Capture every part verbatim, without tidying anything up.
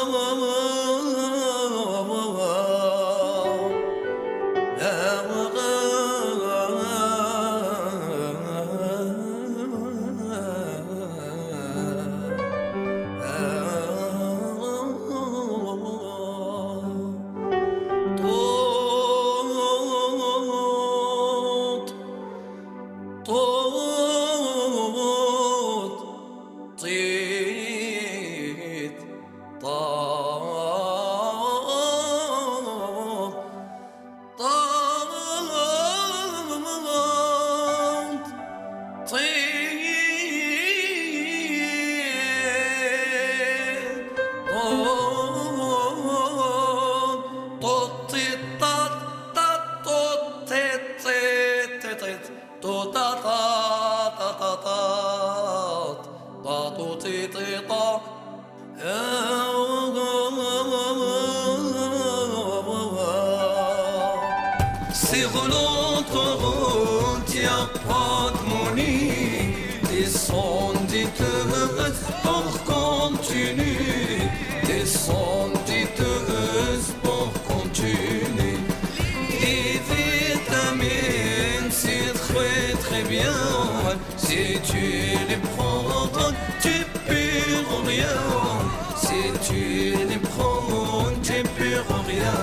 Sur l'autoroute, y'a pas de monnaie. Descenditeuse pour continuer. Descenditeuse pour continuer. Les vitamines, c'est très très bien. Si tu les prends, tu perds rien. Si tu les prends, tu perds rien.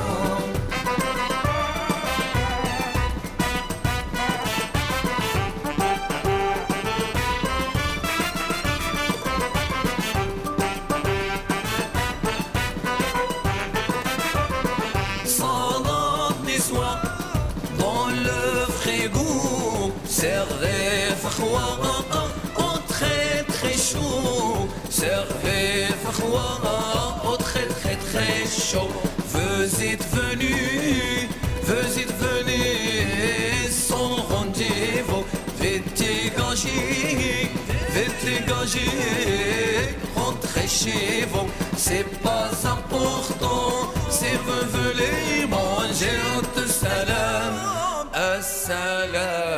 Dans le frigo, servez froid, au très très chaud. Servez froid, au très très très chaud. Vous êtes venus, vous êtes venus sans rendez-vous. Vite dégagez, vite dégagez, rentrez chez vous. C'est pas important si vous voulez manger. Assalam.